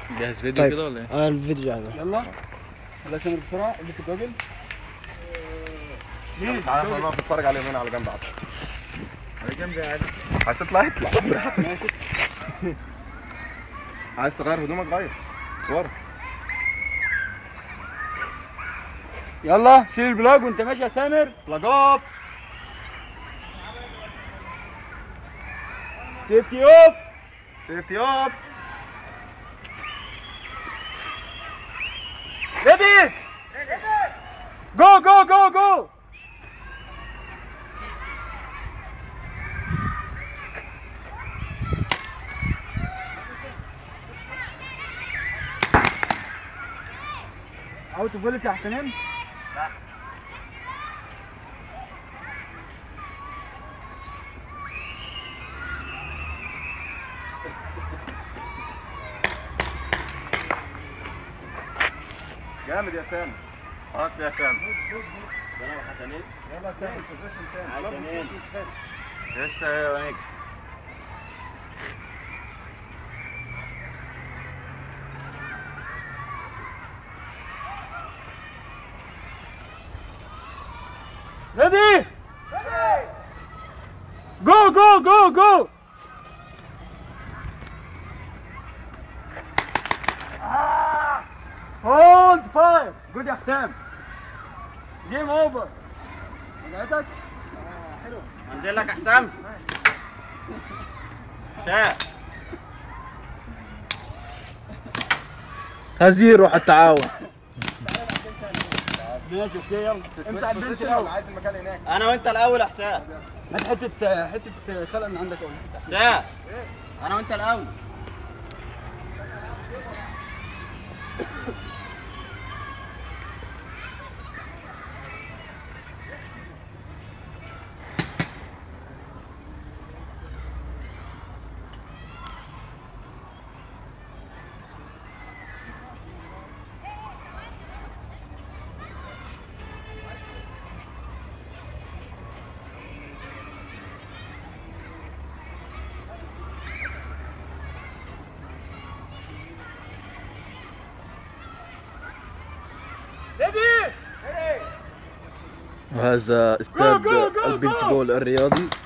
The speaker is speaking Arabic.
جاهز فيديو طيب. كده ولا ايه؟ الفيديو جاهز. يلا يلا كاميرا بسرعه، البس الجوجل. تعالى احنا نقف نتفرج عليهم هنا على جنب عطا. على جنب يا عادل. عايز تطلع اطلع. ماشي. عايز تغير هدومك غير. ورا. يلا شيل البلاج وانت ماشي يا سامر. بلاج اب. سيفتي اوب. سيفتي اب. ريدي جو جو جو جو. اوت اوف بوليت يا حسنين. جامد يا سامي. خلاص يا سامي. يلا حسنين. يلا سامي بوزيشن تاني. حسنين. لسه يا نجم. ريدي جو جو جو جو. هولد فاير. جود يا حسام. جيم اوفر. رجعتك. حلو. انزل لك يا حسام. شاء. هذه روح التعاون. ماشي اوكي يلا. امسح البنش الاول. عايز المكان هناك. انا وانت الاول يا حسام. هات حته خلق من عندك اول. حسام انا وانت الاول. وهذا استاد البينج بول الرياضي.